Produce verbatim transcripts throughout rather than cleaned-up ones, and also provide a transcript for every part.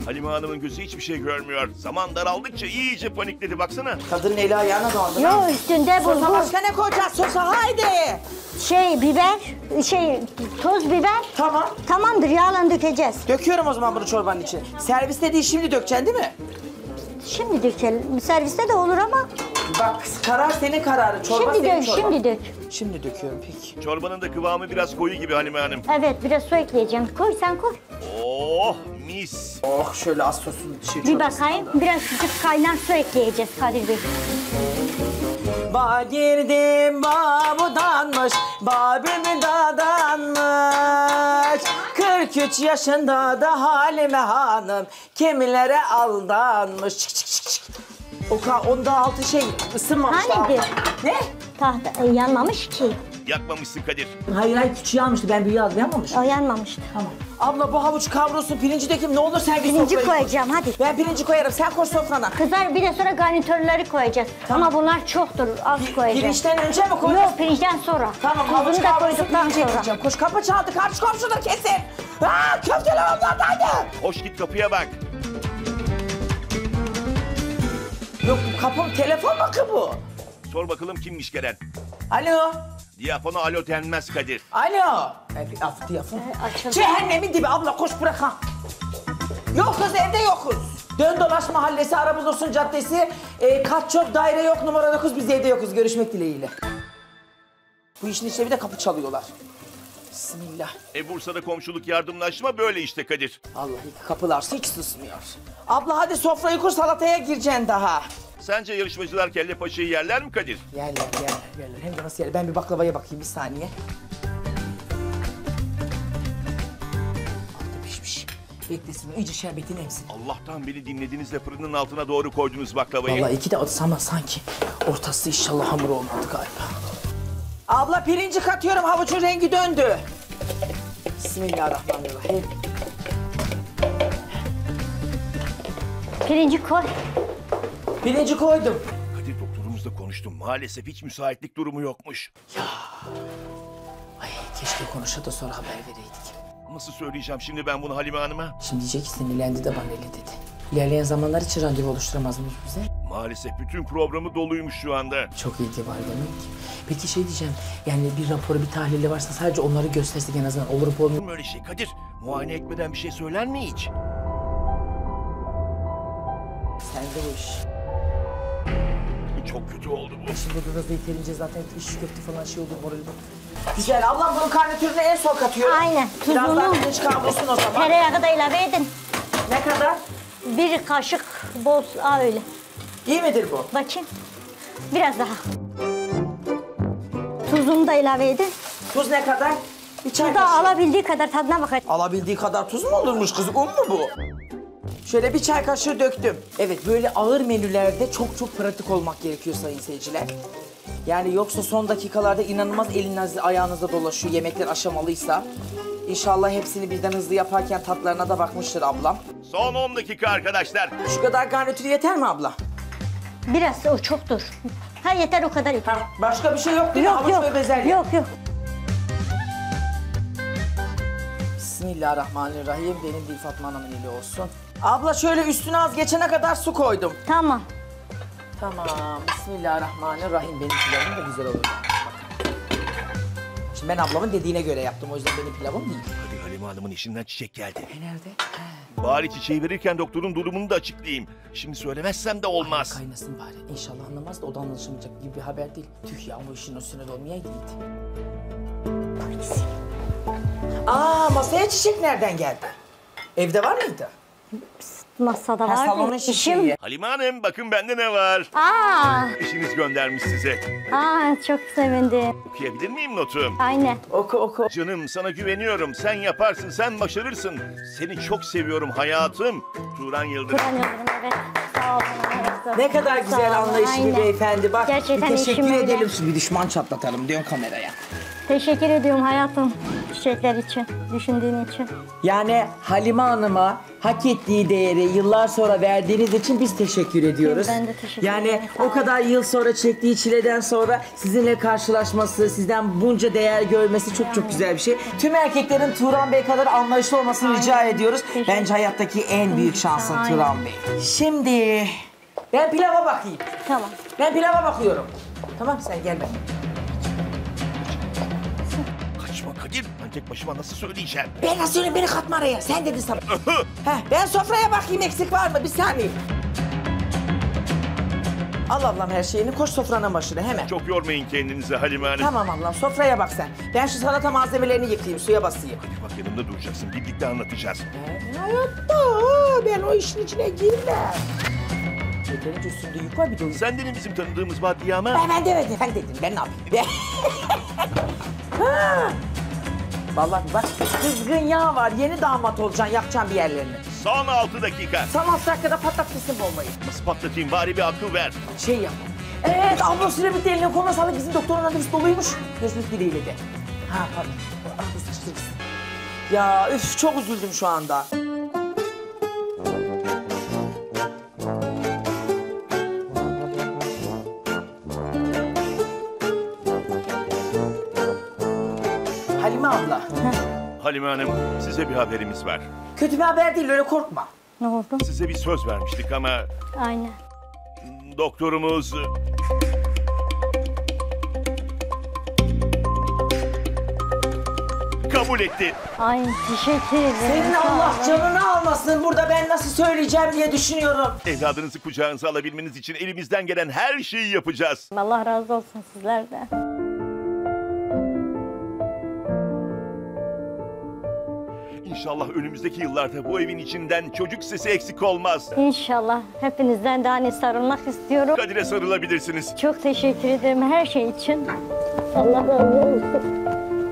Halime Hanım'ın gözü hiçbir şey görmüyor. Zaman daraldıkça iyice panikledi baksana. Kadının eli ayağına dolandı. Yok üstünde Sosa bulgur. başka ne koyacağız? Sosa haydi. Şey biber, şey toz biber. Tamam. Tamamdır yağla dökeceğiz. Döküyorum o zaman bunu çorbanın içine. Serviste değil şimdi dökeceksin değil mi? Şimdi dökelim. Serviste de olur ama. Bak karar senin kararın. Çorba Şimdi senin dök, çorban. şimdi dök. Şimdi döküyorum peki. Çorbanın da kıvamı biraz koyu gibi Halime Hanım. Evet biraz su ekleyeceğim. Koy sen koy. Oh mis. Oh şöyle az sosun şey Bir bakayım. Biraz sıcak kaynar su ekleyeceğiz Kadir Bey. Ba girdim babudanmış, babimi dadanmış. kırk üç yaşında da Halime Hanım kimilere aldanmış. Çık çık çık çık. O ka onda altı şey ısınmamış Hanidir? daha. Ne? Tahta e, yanmamış ki. Yakmamışsın Kadir. Hayır hayır küçüğü almıştı ben büyüğü aldım yanmamış. O yanmamıştı. Tamam. Abla bu havuç kavrulsun pirinci dökeyim ne olur sen bir Pirinci sofrayı koy. koyacağım hadi. Ben pirinci koyarım sen koy sofrana. Kızar bir de sonra garnitörleri koyacağız. Tamam. Ama bunlar çoktur. Az koyacağız. Pirinçten önce mi koyacağız? Yok pirinçten sonra. Tamam havuç Tuzunu da kavrulsun koyduktan pirinci sonra. ekleyeceğim. Koş kapı çaldı karşı komşuda kesin. Aa köfteler onlardaydı. Hoş git kapıya bak. Yok kapım telefon mu ki bu? Sor bakalım kimmiş gelen. Alo. Diyafona alo denmez Kadir. Alo. E, bir af diyafon. E, açıldı. Cehennemin dibi abla koş bırak ha. Yok kız evde yokuz. Dön dolaş mahallesi ara bulursun caddesi. E, kat çok daire yok numara dokuz biz evde yokuz görüşmek dileğiyle. Bu işin içinde bir de kapı çalıyorlar. Bismillah. E Bursa'da komşuluk yardımlaşma böyle işte Kadir. Vallahi kapılar hiç susmuyor. Abla hadi sofrayı kur salataya gireceksin daha. Sence yarışmacılar kelle paçayı yerler mi Kadir? Yerler yerler yerler. Hem de nasıl yerler? Ben bir baklavaya bakayım bir saniye. Altı pişmiş. Beklesin iyice şerbetini emsin. Allah'tan beni dinlediniz de fırının altına doğru koydunuz baklavayı. Vallahi iki de atsam ama sanki ortası inşallah hamur olmadı galiba. Abla pirinci katıyorum havucun rengi döndü. Bismillahirrahmanirrahim. Pirinci koy. Pirinci koydum. Kadir doktorumuzla konuştum. Maalesef hiç müsaitlik durumu yokmuş. Ay keşke konuşa da sonra haber vereydik. Nasıl söyleyeceğim şimdi ben bunu Halime Hanım'a? Şimdi diyecek ki sinirlendi de bana öyle dedi. İlerleyen zamanlar için randevu oluşturamaz mıyız bize? Maalesef bütün programı doluymuş şu anda. Çok ilgi var demek ki. Peki şey diyeceğim, yani bir raporu, bir tahlili varsa sadece onları göstersek en azından olup olmuyor. Olur mu öyle şey Kadir? Muayene etmeden bir şey söyler mi hiç? Sen de bu iş. Çok kötü oldu bu. Şimdi burada da yeterince zaten iş köfte falan şey olur moralim. Güzel, ablam bunun karnitürünü en son katıyorum. Aynen. Biraz Tuzunu daha pirinç kavrulsun o zaman. tereyağı da ilave edin. Ne kadar? Bir kaşık bol. Aa öyle. İyi midir bu? Bakayım. Biraz daha. Tuzunu da ilave edin. Tuz ne kadar? Bir çay Bu da kaşığı. alabildiği kadar tadına bakın. Alabildiği kadar tuz mu olurmuş kız? Un mu bu? Şöyle bir çay kaşığı döktüm. Evet böyle ağır menülerde çok çok pratik olmak gerekiyor sayın seyirciler. Yani yoksa son dakikalarda inanılmaz elinizde ayağınızda dolaşıyor yemekler aşamalıysa. İnşallah hepsini birden hızlı yaparken tatlarına da bakmıştır ablam. Son on dakika arkadaşlar. Şu kadar garnitür yeter mi abla? Biraz o çoktur. Ha yeter o kadar yeter. Ha, başka bir şey yok değil mi? Yok Havuç yok. ve bezelye. Yok yok. Bismillahirrahmanirrahim. Benim değil Fatma Hanım'ın eli olsun. Abla şöyle üstüne az geçene kadar su koydum. Tamam. Tamam. Bismillahirrahmanirrahim. Benim pilavım da güzel olur. Şimdi ben ablamın dediğine göre yaptım. O yüzden benim pilavım değil. Hadi Halime Hanım'ın işinden çiçek geldi. E nerede? He. Bari çiçeği verirken doktorun durumunu da açıklayayım. Şimdi söylemezsem de olmaz. Kaynasın bari. İnşallah anlamaz da o da anlaşılmayacak gibi bir haber değil. Tüh ya bu işin üstüne de olmayaydı. Aa masaya çiçek nereden geldi? Evde var mıydı? Masada Ha, var. salonun çiçeği. Halime Hanım bakın bende ne var? Aa, Eşiniz göndermiş size. aa çok sevindim. Okuyabilir miyim notu? Aynen. Oku oku. Canım sana güveniyorum. Sen yaparsın, sen başarırsın. Seni çok seviyorum hayatım. Turan Yıldırım. Kur'an yıldırım evet. Sağ olun. evet. Ne kadar Sağ güzel olun, anlayışlı bir aynen. beyefendi. Bak Gerçekten bir teşekkür eşim öyle. edelim. Şimdi bir düşman çatlatalım diyorum kameraya. Teşekkür ediyorum hayatım. çiçekler için, düşündüğün için. Yani Halime Hanım'a hak ettiği değeri yıllar sonra verdiğiniz için biz teşekkür ediyoruz. Ben de teşekkür yani ederim, sağ o olun. kadar yıl sonra çektiği çileden sonra sizinle karşılaşması, sizden bunca değer görmesi çok çok güzel bir şey. Tüm erkeklerin Turan Bey kadar anlayışlı olmasını rica ediyoruz. Teşekkür Bence hayattaki en büyük şansın Aynen. Turan Bey. Şimdi ben pilava bakayım. Tamam. Ben pilava bakıyorum. Tamam sen gel ben. Kaçma Kadir. Ben tek başıma nasıl söyleyeceğim? Ben nasıl söyleyeyim beni katma araya. Sen dedin sana. Heh, ben sofraya bakayım eksik var mı? Bir saniye. Al ablam her şeyini koş sofranın başına hemen. Çok yormayın kendinizi Halime Hanım. Tamam ablam sofraya bak sen. Ben şu salata malzemelerini yıkayayım suya basayım. Hadi bak yanımda duracaksın. Birlikte anlatacağız. Hayatta ben o işin içine girmem. Yeterince üstünde yük var bir de o yük. Sen de mi bizim tanıdığımız Badiye ama? Ben, ben demedim. Ben dedim. Ben ne yapayım? Ha! Vallahi bak kızgın yağ var. Yeni damat olacaksın. Yakacaksın bir yerlerini. Son altı dakika. Son altı dakikada patlatmışsın bombayı. Nasıl patlatayım bari bir akıl ver. Şey yap. Evet abla süre bitti eline koluna sağlık. Bizim doktorun randevusu doluymuş. Görüşmek dileğiyle de. Ha pardon. Ah biz sıçtırırız. Ya üf çok üzüldüm şu anda. Halime abla. Halime Hanım size bir haberimiz var. Kötü bir haber değil öyle korkma. Ne oldu? Size bir söz vermiştik ama Aynen. doktorumuz... kabul etti. Ay teşekkür ederim. Senin sağ Allah olun. canını almasın. Burada ben nasıl söyleyeceğim diye düşünüyorum. Evladınızı kucağınıza alabilmeniz için elimizden gelen her şeyi yapacağız. Allah razı olsun sizlerden. İnşallah önümüzdeki yıllarda bu evin içinden çocuk sesi eksik olmaz. İnşallah hepinizden daha ne sarılmak istiyorum. Kadir'e sarılabilirsiniz. Çok teşekkür ederim her şey için. Allah razı olsun.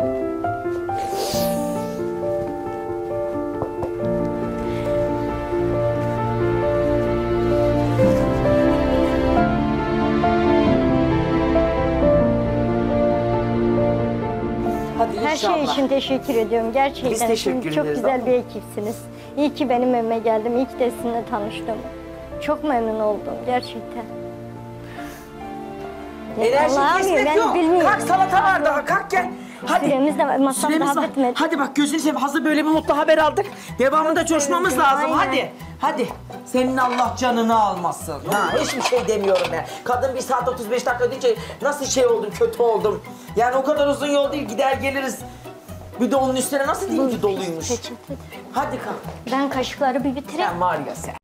Hadi Her inşallah. şey için teşekkür ediyorum gerçekten. Biz teşekkür Şimdi çok ederiz güzel abla. bir ekipsiniz. İyi ki benim evime geldim. İyi ki de sizinle tanıştım. Çok memnun oldum gerçekten. Enerji Allah'ım, kesmek ben yok. bilmiyorum. Kalk salata var daha kalk gel. Hadi. Süremiz de var, masam Süremiz daha var. bitmedi. Hadi bak gözünü seveyim hazır böyle bir mutlu haber aldık. Devamında coşmamız Evet, lazım aynen. hadi. Hadi. Senin Allah canını almasın. Ha, hiçbir şey demiyorum ben. Kadın bir saat otuz beş dakika deyince nasıl şey oldum kötü oldum. Yani o kadar uzun yol değil gider geliriz. Bir de onun üstüne nasıl diyeyim ki doluymuş. Peçete. Hadi kalk. Ben kaşıkları bir bitireyim. Sen var ya sen.